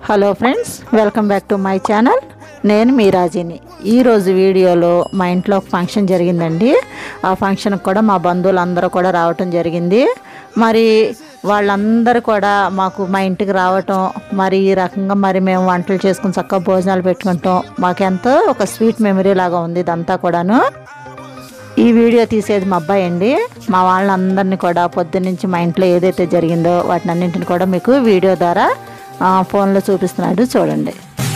Hello friends, welcome back to my channel. నేను మీ రాజిని. ఈరోజు వీడియోలో మా ఇంట్లో ఒక ఫంక్షన్ జరిగిందండి. ఆ ఫంక్షన్కి కూడా మా బంధువులందరూ కూడా రావటం జరిగింది. మరి వాళ్ళందరూ కూడా మా ఇంటికి రావటం, మరి ఈ రకంగా మరి మేము వంటలు చేసుకుని చక్కగా భోజనాలు పెట్టుకుంటాం మాకెంతో ఒక స్వీట్ మెమరీ లాగా ఉంది ఇదంతా కూడాను. ఈ వీడియో తీసేది మా అబ్బాయి అండి. మా వాళ్ళందరినీ కూడా పొద్దున్నుంచి మా ఇంట్లో ఏదైతే జరిగిందో వాటిని అన్నింటిని కూడా మీకు వీడియో ద్వారా ఫోన్లో చూపిస్తున్నాడు, చూడండి.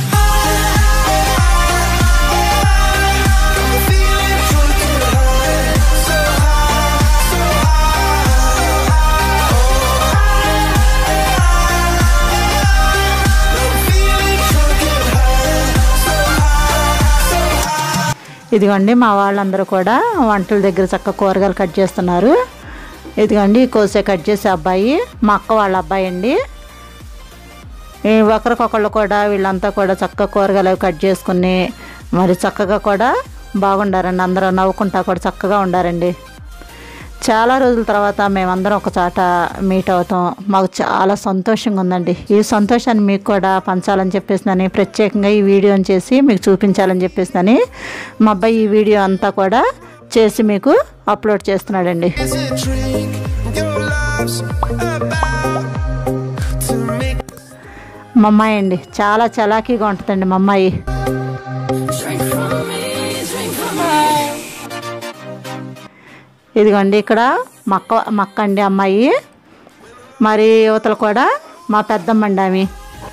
ఇదిగోండి మా వాళ్ళందరూ కూడా వంటల దగ్గర చక్కగా కూరగాయలు కట్ చేస్తున్నారు. ఇదిగోండి కోసే కట్ చేసే అబ్బాయి మా అక్క వాళ్ళ అబ్బాయి అండి. ఒకరికొకళ్ళు కూడా వీళ్ళంతా కూడా చక్కగా కూరగాయలు కట్ చేసుకుని మరి చక్కగా కూడా బాగుండారండి. అందరూ నవ్వుకుంటా కూడా చక్కగా ఉండారండి. చాలా రోజుల తర్వాత మేమందరం ఒక చాట మీట్ అవుతాం. మాకు చాలా సంతోషంగా ఉందండి. ఈ సంతోషాన్ని మీకు కూడా పంచాలని చెప్పేసి ప్రత్యేకంగా ఈ వీడియోని చేసి మీకు చూపించాలని చెప్పేసి మా అబ్బాయి ఈ వీడియో అంతా కూడా చేసి మీకు అప్లోడ్ చేస్తున్నాడండి. మా అమ్మాయి అండి చాలా చలాకీగా ఉంటుందండి. మా అమ్మాయి ఇదిగోండి ఇక్కడ మక్క అండి అమ్మాయి. మరి యువతలు కూడా మా పెద్దమ్మ అండి ఆమె.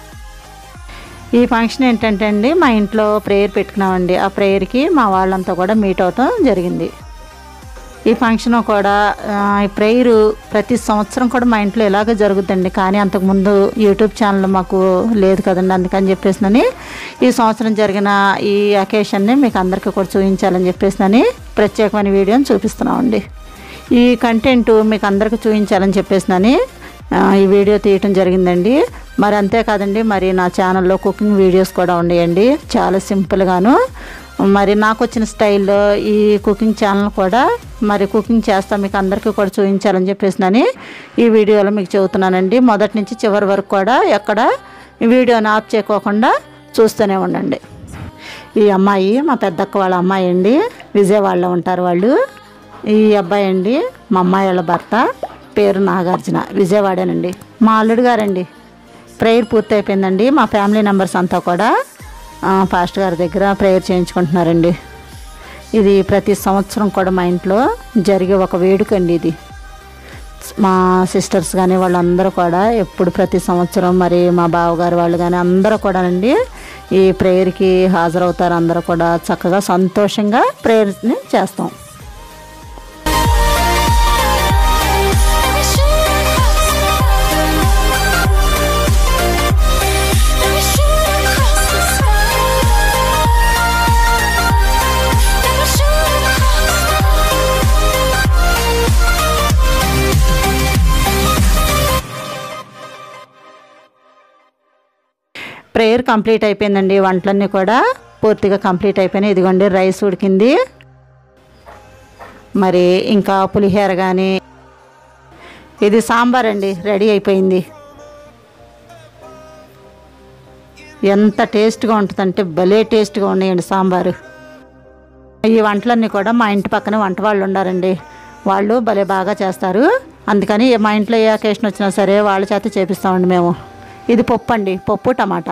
ఈ ఫంక్షన్ ఏంటంటే అండి మా ఇంట్లో ప్రేయర్ పెట్టుకున్నామండి. ఆ ప్రేయర్కి మా వాళ్ళంతా కూడా మీట్ అవటం జరిగింది. ఈ ఫంక్షన్ కూడా ఈ ప్రేయరు ప్రతి సంవత్సరం కూడా మా ఇంట్లో ఇలాగే జరుగుతుందండి. కానీ అంతకుముందు యూట్యూబ్ ఛానల్ మాకు లేదు కదండి. అందుకని చెప్పేసి ఈ సంవత్సరం జరిగిన ఈ అకేషన్ని మీకు అందరికీ కూడా చూపించాలని చెప్పేసి ప్రత్యేకమైన వీడియోని చూపిస్తున్నామండి. ఈ కంటెంట్ మీకు అందరికీ చూపించాలని చెప్పేసి ఈ వీడియో తీయటం జరిగిందండి. మరి అంతేకాదండి మరి నా ఛానల్లో కుకింగ్ వీడియోస్ కూడా ఉన్నాయండి. చాలా సింపుల్గాను మరి నాకు వచ్చిన స్టైల్లో ఈ కుకింగ్ ఛానల్ కూడా మరి కుకింగ్ చేస్తా మీకు అందరికీ కూడా చూపించాలని చెప్పేసి ఈ వీడియోలో మీకు చెబుతున్నానండి. మొదటి నుంచి చివరి వరకు కూడా ఎక్కడ ఈ వీడియోని ఆఫ్ చేయకోకుండా చూస్తూనే ఉండండి. ఈ అమ్మాయి మా పెద్దక్క వాళ్ళ అమ్మాయి అండి. విజయవాడలో ఉంటారు వాళ్ళు. ఈ అబ్బాయి అండి మా అమ్మాయి వాళ్ళ భర్త, పేరు నాగార్జున, విజయవాడేనండి. మా అల్లుడు గారండి. ప్రేయర్ పూర్తి అయిపోయిందండి. మా ఫ్యామిలీ మెంబర్స్ అంతా కూడా పాస్టర్ గారి దగ్గర ప్రేయర్ చేయించుకుంటున్నారండి. ఇది ప్రతి సంవత్సరం కూడా మా ఇంట్లో జరిగే ఒక వేడుక అండి. ఇది మా సిస్టర్స్ కానీ వాళ్ళందరూ కూడా ఎప్పుడు ప్రతి సంవత్సరం మరి మా బావగారు వాళ్ళు కానీ అందరూ కూడా అండి ఈ ప్రేయర్కి హాజరవుతారు. అందరూ కూడా చక్కగా సంతోషంగా ప్రేయర్ని చేస్తాం. ప్రేయర్ కంప్లీట్ అయిపోయిందండి. వంటలన్నీ కూడా పూర్తిగా కంప్లీట్ అయిపోయినాయి. ఇదిగోండి రైస్ ఉడికింది. మరి ఇంకా పులిహోర కానీ ఇది సాంబార్ అండి రెడీ అయిపోయింది. ఎంత టేస్ట్గా ఉంటుందంటే భలే టేస్ట్గా ఉన్నాయండి సాంబారు. ఈ వంటలన్నీ కూడా మా ఇంటి పక్కన వంట వాళ్ళు ఉండారండి. వాళ్ళు భలే బాగా చేస్తారు. అందుకని మా ఇంట్లో ఏ అకేషన్ వచ్చినా సరే వాళ్ళ చేత చేపిస్తామండి మేము. ఇది పప్పు అండి, పప్పు టమాటా.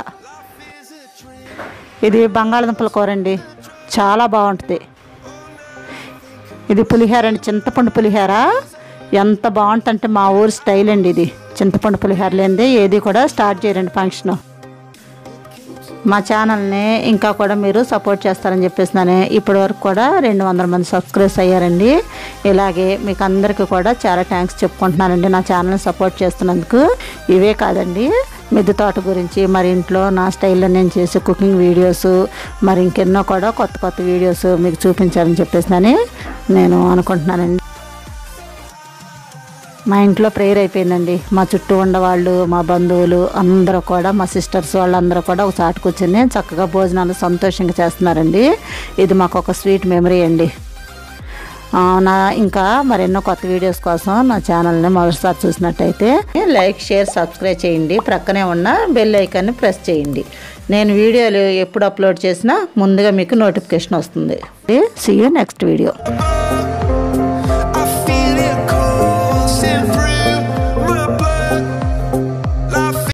ఇది బంగాళదుంపల కూర అండి, చాలా బాగుంటుంది. ఇది పులిహోర అండి, చింతపండు పులిహోర. ఎంత బాగుంటుందంటే మా ఊరు స్టైల్ అండి ఇది. చింతపండు పులిహోర లేనిదే ఏది కూడా స్టార్ట్ చేయరండి ఫంక్షను. మా ఛానల్ని ఇంకా కూడా మీరు సపోర్ట్ చేస్తారని చెప్పేసి ఇప్పటి వరకు కూడా 200 మంది సబ్స్క్రైబర్స్ అయ్యారండి. ఇలాగే మీకు అందరికీ కూడా చాలా థ్యాంక్స్ చెప్పుకుంటున్నానండి నా ఛానల్ని సపోర్ట్ చేస్తున్నందుకు. ఇవే కాదండి మిద్దె తోట గురించి మరి ఇంట్లో నా స్టైల్లో నేను చేసే కుకింగ్ వీడియోస్ మరి ఇంకెన్నో కూడా కొత్త కొత్త వీడియోస్ మీకు చూపించాలని చెప్పేసి నేను అనుకుంటున్నానండి. మా ఇంట్లో ప్రేయర్ అయిపోయిందండి. మా చుట్టూ ఉండవాళ్ళు మా బంధువులు అందరూ కూడా మా సిస్టర్స్ వాళ్ళందరూ కూడా ఒక చాటు కూర్చొని చక్కగా భోజనాలు సంతోషంగా చేస్తున్నారండి. ఇది మాకు ఒక స్వీట్ మెమరీ అండి. ఇంకా మరెన్నో కొత్త వీడియోస్ కోసం నా ఛానల్ని మొదటిసారి చూసినట్టయితే లైక్, షేర్, సబ్స్క్రైబ్ చేయండి. ప్రక్కనే ఉన్న బెల్ ఐకాన్ని ప్రెస్ చేయండి. నేను వీడియోలు ఎప్పుడు అప్లోడ్ చేసినా ముందుగా మీకు నోటిఫికేషన్ వస్తుంది. See you next video.